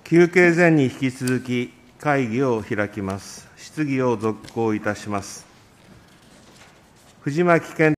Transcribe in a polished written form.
休憩前に引き続き会議を開きます。質疑を続行いたします。藤巻健